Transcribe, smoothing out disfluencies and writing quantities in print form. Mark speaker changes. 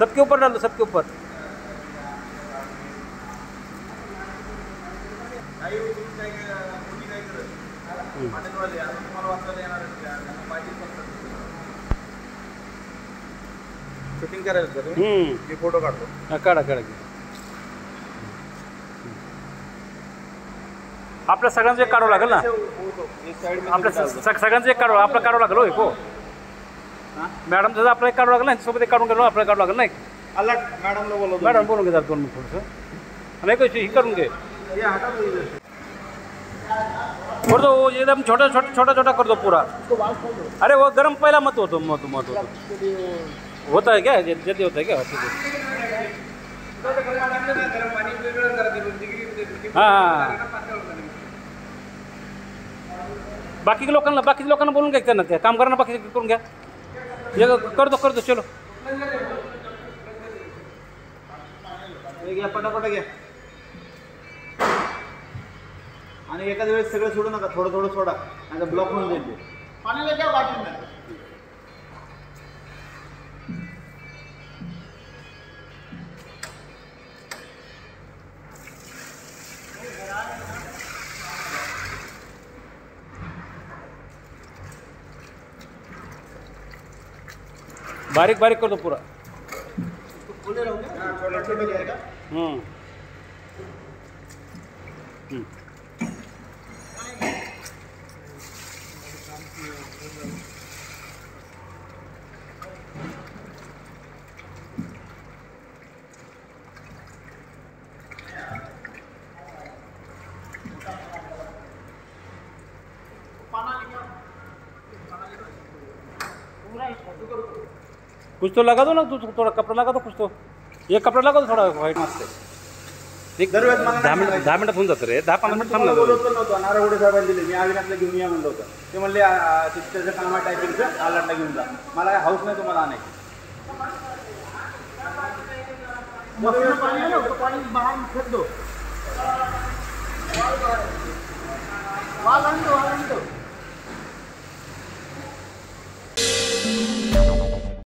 Speaker 1: सबके ऊपर डाल दो, सबके ऊपर।
Speaker 2: शूटिंग करायचं का तुम्ही? मी फोटो काढतो.
Speaker 1: काढा काढा. आपल्या सगळ्यांचं एक काढावं लागेल ना, आपल्या सगळ्यांचं एक काढावं, आपलं काढावं लागेल हो. मॅडम जर आपल्याला एक काढावं लागेल ना, सोबत एक काढून गेलो, आपल्याला काढावं लागेल नाही.
Speaker 2: अलग मॅडमला बोलवतो.
Speaker 1: मॅडम बोलून घे जरा 2 मिनिट थोडंसं, आणि कशी ही करून घे. कर दो वो एकदम छोटा छोटा छोटा छोटा कर दो पूरा. अरे वो गरम पहला मत होता है क्या, जल्दी होता है क्या? हाँ बाकी लोकांना बोलून घ्या, त्यांना त्या काम करणार बाकी करून घ्या. ये कर दो चलो.
Speaker 2: पटापट घ्या आणि एखाद वेळेस सगळं सोडू नका, थोडं थोडं सोडा, आता ब्लॉक होऊन जाईल ते. पाण्याला घ्या वाटून द्या.
Speaker 1: बारीक बारीक कर दो पूरा.
Speaker 2: खुले रहोगे, छोटे छोटे जाएगा.
Speaker 1: कुछ तो लगा दो ना, थोड़ा कपड़ा लगा दो कुछ तो. ये कपड़ा लगा दो थोड़ा व्हाईट मस्त. 10 मिनिट होऊन जातं रे, 10-15 मिनिट थांबणार.
Speaker 2: नारायण साहेबांनी दिले, मी अविनाशला घेऊन या म्हणलं होतं. ते म्हणले त्याचं काम आहे टायपिंगचं, आलाटला घेऊन जा. मला हाऊस नाही तुम्हाला आणायची. पाणी बाहेर फेक दो. वाल आणतो